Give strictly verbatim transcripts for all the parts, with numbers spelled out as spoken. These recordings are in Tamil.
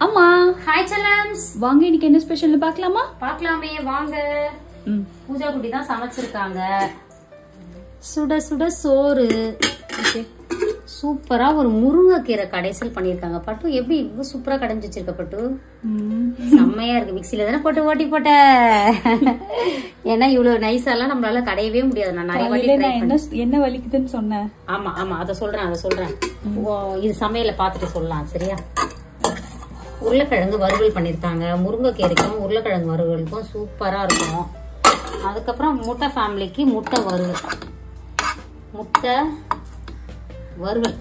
அம்மா ஹாய் செல்லம்ஸ், வாங்க இன்னைக்கு என்ன ஸ்பெஷல்னு பார்க்கலாமா? பார்க்கலாமே வாங்க. பூஜா குட்டி தான் சமைச்சிருக்காங்க. சுட சுட சோறு, சூப்பரா ஒரு முருங்கைக்கீரை கடைசல் பண்ணிருக்காங்க. பட்டு எப்படி இவ்வளவு சூப்பரா கடைஞ்சி வச்சிருக்க பட்டு? செம்மையா இருக்கு. மிக்சில தானே போட்டு ஓட்டி போட்ட. ஏன்னா இவ்வளவு நைஸாலாம் நம்மளால கடையவே முடியாது. நான் நிறைய வாட்டி என்ன வலிக்குதுன்னு சொன்னேன். ஆமா ஆமா அத சொல்றேன் அத சொல்றேன் இது சமையல பாத்துட்டு சொல்லலாம் சரியா? உருளைக்கிழங்கு வறுவல் பண்ணிருக்காங்க. முருங்கைக்கீரைக்கும் உருளைக்கிழங்கு வறுவலுக்கும் சூப்பரா இருக்கும். அதுக்கப்புறம் முட்டை ஃபேமிலிக்கு முட்டை வறுவல், முட்டை வறுவல்.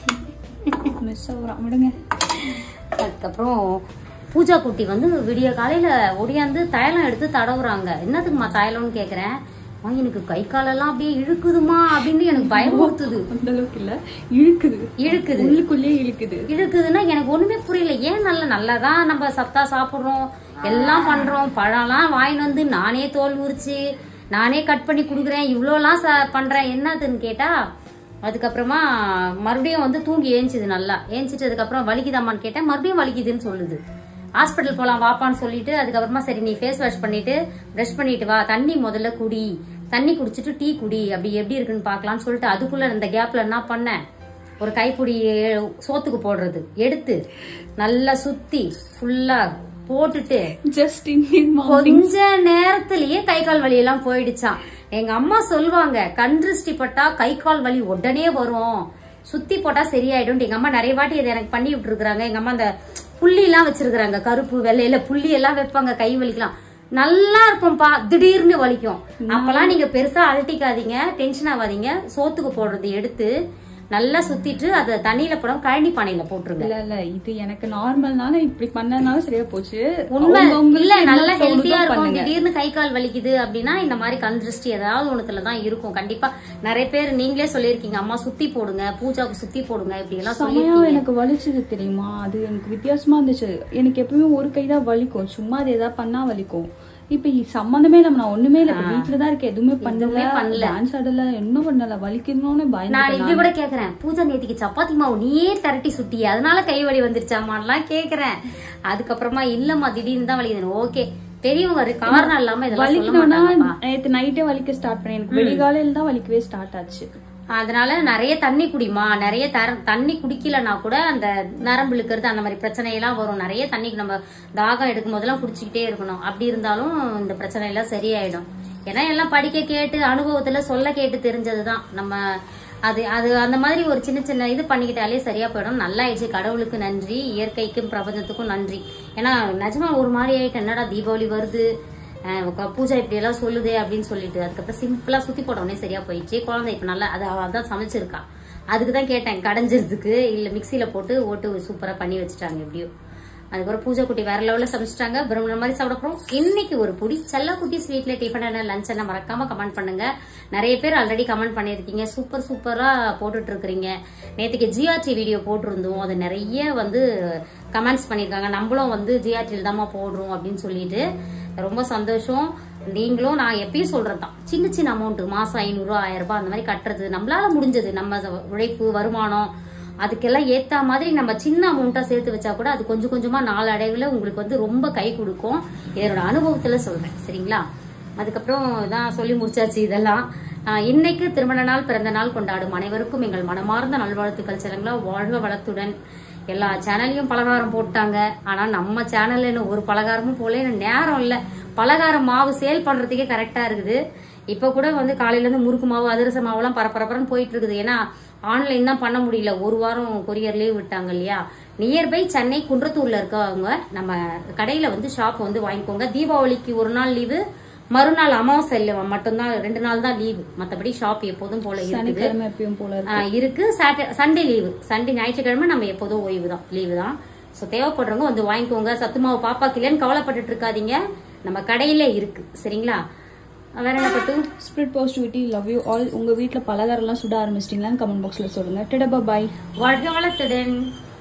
அதுக்கப்புறம் பூஜா குட்டி வந்து விடிய காலையில ஒடியாந்து தைலம் எடுத்து தடவுறாங்க. என்னதுக்குமா தைலம்னு கேக்குறேன். எனக்கு கை காலெல்லாம் அப்படியே இழுக்குதுமா அப்படின்னு எனக்கு பயமுறுத்துது. அந்த அளவுக்கு இல்ல, இழுக்குது இழுக்குது உள்ளுக்குள்ளே இழுக்குது. இழுக்குதுன்னா எனக்கு ஒண்ணுமே புரியல. ஏன் நல்ல நல்லதான் நம்ம சத்தா சாப்பிடுறோம், எல்லாம் பண்றோம், பழம்லாம் வாங்கிட்டு வந்து நானே தோல் உரிச்சு நானே கட் பண்ணி குடுக்குறேன், இவ்வளோலாம் பண்றேன், என்னதுன்னு கேட்டா அதுக்கப்புறமா மறுபடியும் வந்து தூங்கி ஏஞ்சிது. நல்லா ஏஞ்சிட்டதுக்கு அப்புறம் வலிக்குதாமான்னு கேட்டேன். மறுபடியும் வலிக்குதுன்னு சொல்லுது. ஹாஸ்பிட்டல் போலாம் வாப்பான்னு சொல்லிட்டு அதுக்கப்புறமா சரி நீ ஃபேஸ் வாஷ் பண்ணிட்டு பிரஷ் பண்ணிட்டு வா, தண்ணி முதல்ல குடி, தண்ணி குடிச்சிட்டு டீ குடி, அப்படி எப்படி இருக்குன்னு பாக்கலாம்னு சொல்லிட்டு அதுக்குள்ள இந்த கேப்ல என்ன பண்ணேன், ஒரு கைப்பிடி சோத்துக்கு போடுறது எடுத்து நல்லா சுத்தி ஃபுல்லா போட்டுட்டு ஜஸ்ட் கொஞ்ச நேரத்திலேயே கை கால் வலி எல்லாம் போயிடுச்சான். எங்க அம்மா சொல்லுவாங்க கண்திருஷ்டி பட்டா கை கால் வலி உடனே வரும், சுத்தி போட்டா சரியாயிடும். எங்க அம்மா நிறைய வாட்டி இதை எனக்கு பண்ணி விட்டு இருக்காங்க. எங்க அம்மா அந்த புள்ளி எல்லாம் வச்சிருக்காங்க, கருப்பு வெள்ளையில புள்ளி எல்லாம் வைப்பாங்க கை வலிக்கலாம். நல்லா இருக்கும்பா, திடீர்னு வலிக்கும். அப்பெல்லாம் நீங்க பெருசா அழட்டிக்காதீங்க, டென்ஷன் ஆகாதீங்க. சோத்துக்கு போடுறது எடுத்து நல்லா சுத்திட்டு அதை தண்ணியில போடாம கழனி பானையில போட்டுருங்க. இல்ல இல்ல இது எனக்கு நார்மல்னால இப்படி பண்ணனால சரியா போச்சு. உண்மை இல்ல, நல்லா ஹெல்த்தியா இருக்கும். திடீர்னு கை கால் வலிக்குது அப்படின்னா இந்த மாதிரி கண் திருஷ்டி ஏதாவது ஒண்ணுத்துலதான் இருக்கும். கண்டிப்பா நிறைய பேர் நீங்களே சொல்லிருக்கீங்க, அம்மா சுத்தி போடுங்க, பூஜாவுக்கு சுத்தி போடுங்க, இப்படி எல்லாம் சொல்லிருக்கீங்க. எனக்கு வலிச்சது தெரியுமா? அது எனக்கு வித்தியாசமா இருந்துச்சு. எனக்கு எப்பவுமே ஒரு கை தான் வலிக்கும், சும்மா அது ஏதாவது பண்ணா வலிக்கும். இப்ப சம்பந்தமே நம்ம நான் ஒண்ணுமே இல்ல, வீட்டுலதான் இருக்கேன், எதுவுமே பண்ணல பண்ணல டான்ஸ் ஆடல, என்ன பண்ணல, வலிக்கணும்னு பயம். நான் இப்படி கூட கேக்குறேன், பூஜா நேத்திக்கு சப்பாத்தி மாவு நீயே திரட்டி சுட்டி அதனால கை வலி வந்துருச்சாமான்லாம் கேக்குறேன். அதுக்கப்புறமா இல்லம்மா திடீர்னு தான் வலிக்குது. ஓகே பெரியவங்க காரணம் இல்லாம இதெல்லாம் வலிக்கணும்னா நேத்து நைட்டே வலிக்க ஸ்டார்ட் பண்ணேன். எனக்கு வெளிகாலையில தான் வலிக்கவே ஸ்டார்ட் ஆச்சு. அதனால நிறைய தண்ணி குடிமா, நிறைய தண்ணி குடிக்கலன்னா கூட அந்த நரம்பு இழுக்கிறது அந்த மாதிரி பிரச்சனை எல்லாம் வரும். நிறைய தண்ணி நம்ம தாகம் எடுக்கும் போதெல்லாம் குடிச்சுக்கிட்டே இருக்கணும். அப்படி இருந்தாலும் இந்த பிரச்சனை எல்லாம் சரியாயிடும். ஏன்னா எல்லாம் படிக்க கேட்டு அனுபவத்துல சொல்ல கேட்டு தெரிஞ்சதுதான். நம்ம அது அது அந்த மாதிரி ஒரு சின்ன சின்ன இது பண்ணிக்கிட்டாலே சரியா போயிடும். நல்லா ஆயிடுச்சு, கடவுளுக்கு நன்றி, இயற்கைக்கும் பிரபஞ்சத்துக்கும் நன்றி. ஏன்னா நிஜமா ஒரு மாதிரி ஆயிட்டு, என்னடா தீபாவளி வருது, பூஜா இப்படி எல்லாம் சொல்லுதே அப்படின்னு சொல்லிட்டு அதுக்கப்புறம் சிம்பிளா சுத்தி போட்டோடனே சரியா போயிடுச்சு. குழந்தை இப்ப நல்லா அது அதான் சமைச்சிருக்கா. அதுக்குதான் கேட்டேன் கடைஞ்சிறதுக்கு, இல்ல மிக்சியில போட்டு ஓட்டு சூப்பரா பண்ணி வச்சுட்டாங்க எப்படியோ. அதுக்கப்புறம் பூஜா குட்டி வேற லெவலில் சமைச்சிட்டாங்க. விரும்பின மாதிரி சாப்பிட போறோம். இன்னைக்கு ஒரு புடி செல்ல குட்டி ஸ்வீட்ல டிஃபன் என்ன லஞ்ச் என்ன மறக்காம கமெண்ட் பண்ணுங்க. நிறைய பேர் ஆல்ரெடி கமெண்ட் பண்ணிருக்கீங்க, சூப்பர் சூப்பரா போட்டுட்டு இருக்கிறீங்க. நேற்றுக்கு ஜிஆர்டி வீடியோ போட்டிருந்தோம், அது நிறைய வந்து கமெண்ட்ஸ் பண்ணிருக்காங்க. நம்மளும் வந்து ஜிஆர்டியில் தாமா போடுறோம் அப்படின்னு சொல்லிட்டு ரொம்ப சந்தோஷம். நீங்களும் நான் எப்பயும் சொல்றதுதான், சின்ன சின்ன அமௌண்ட் மாசம் ஐநூறு ரூபாய் ஆயிரம் ரூபாய் அந்த மாதிரி கட்டுறது நம்மளால முடிஞ்சது, நம்ம உழைப்பு வருமானம் அதுக்கெல்லாம் ஏத்த மாதிரி நம்ம சின்ன அமௌண்ட்டா சேர்த்து வச்சா கூட அது கொஞ்சம் கொஞ்சமா நாலு அடைவுல உங்களுக்கு வந்து ரொம்ப கை கொடுக்கும். என்னோட அனுபவத்துல சொல்றேன் சரிங்களா? அதுக்கப்புறம் தான் சொல்லி முடிச்சாச்சு இதெல்லாம். இன்னைக்கு திருமண நாள் பிறந்த நாள் கொண்டாடும் அனைவருக்கும் எங்கள் மனமார்ந்த நல்வாழ்த்துக்கள். செல்லுங்களா, வாழ்க வளத்துடன். எல்லா சேனல்லையும் பலகாரம் போட்டாங்க, ஆனா நம்ம சேனல்ல ஒரு பலகாரமும் போல நேரம் இல்ல. பலகாரம் மாவு சேல் பண்றதுக்கே கரெக்டா இருக்குது. இப்ப கூட வந்து காலையில இருந்து முறுக்கு மாவு அதிரச மாவு எல்லாம் பரபரப்பரன்னு போயிட்டு இருக்குது. ஏன்னா ஆன்லைன் தான் பண்ண முடியல, ஒரு வாரம் கொரியர் லீவ் விட்டாங்க இல்லையா? நியர்பை சென்னை குன்றத்தூர்ல இருக்கவங்க நம்ம கடையில வந்து ஷாப் வந்து வாங்கிக்கோங்க. தீபாவளிக்கு ஒரு நாள் லீவு, மறுநாள் அமாவாசை மட்டும்தான், ரெண்டு நாள் தான் லீவு. மத்தபடி ஷாப் எப்போதும் போல இருக்குது இருக்கு. சண்டே லீவு, சண்டே ஞாயிற்றுக்கிழமை நம்ம எப்போதும் ஓய்வு தான், லீவு தான். சோ தேவைப்படுறவங்க வந்து வாங்கிக்கோங்க. சத்து மாவு பாப்பாக்கு இல்லைன்னு கவலைப்பட்டுட்டு இருக்காதீங்க, நம்ம கடையில இருக்கு சரிங்களா? வேற என்ன பட்டு spirit positivity, love you all. உங்க வீட்டுல பலகாரம் எல்லாம் சுட ஆரம்பிச்சிட்டீங்களான்னு கமெண்ட் பாக்ஸ்ல சொல்லுங்க. டடா பாய், வாழ்க வளத்துடன்.